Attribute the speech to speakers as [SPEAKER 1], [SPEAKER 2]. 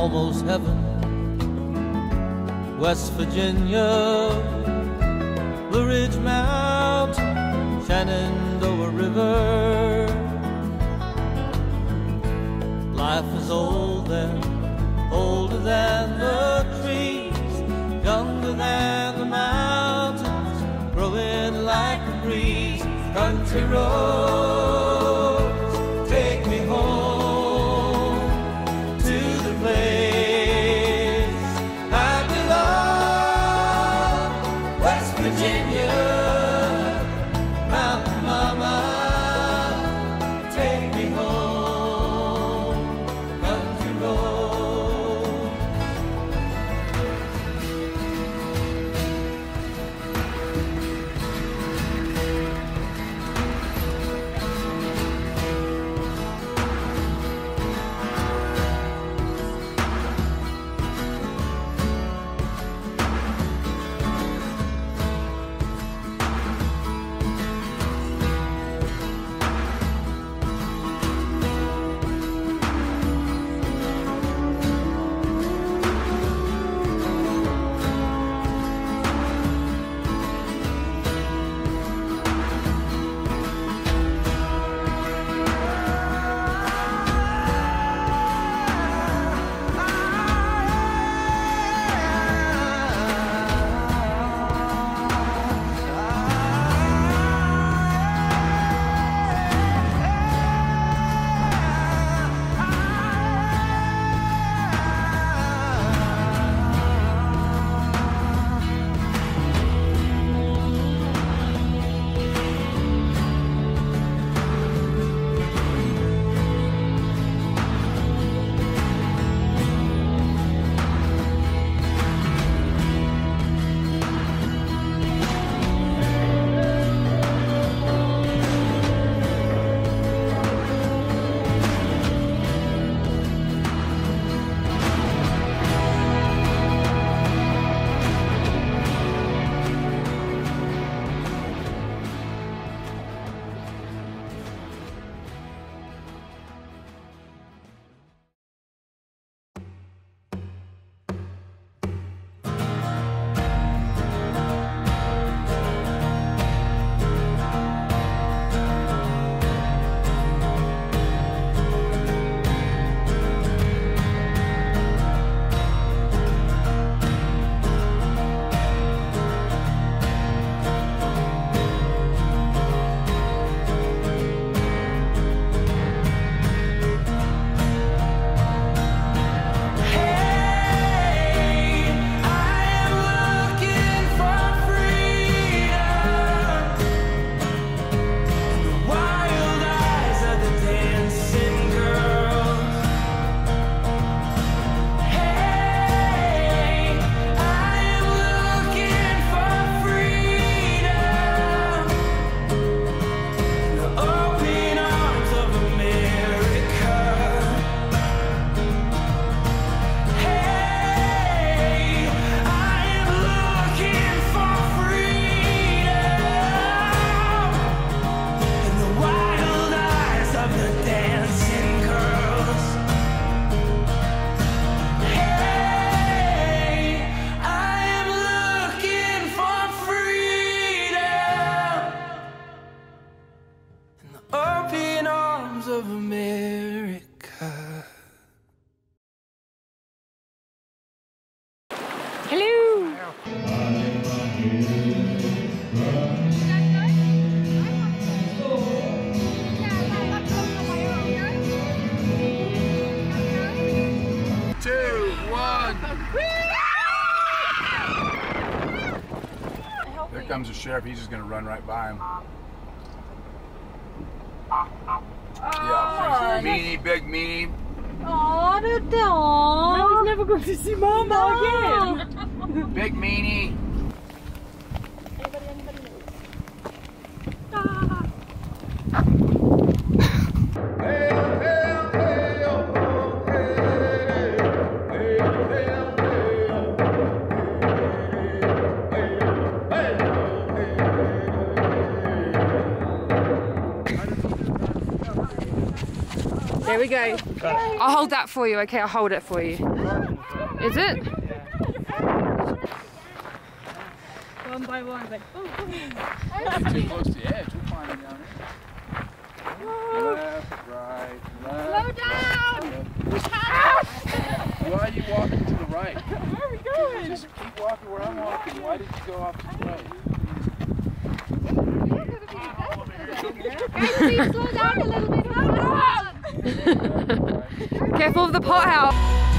[SPEAKER 1] almost heaven. West Virginia, Blue Ridge Mountain, Shenandoah River. Life is old there, older than the trees, younger than the mountains, growing like a breeze. Country roads, take me home to the place I belong. West Virginia, Mountain Mama, take me home, country road.
[SPEAKER 2] There comes the sheriff. He's just going to run right by him. Yeah, meanie, big meanie.
[SPEAKER 3] Aw, the dog. Now he's never going to see Mama again.
[SPEAKER 2] Big meanie.
[SPEAKER 3] There we go. I'll hold that for you, okay? I'll hold it for you. Is it? One by one, like, oh, come on.
[SPEAKER 2] Get too close to the edge, we'll find it down here. Left, right, left.
[SPEAKER 4] Slow down!
[SPEAKER 2] Why are you walking to the right?
[SPEAKER 3] Where are we going?
[SPEAKER 2] Just keep walking where I'm walking. Why did you go off to the right?
[SPEAKER 4] Guys, please slow down a little bit.
[SPEAKER 3] Careful of the pothouse.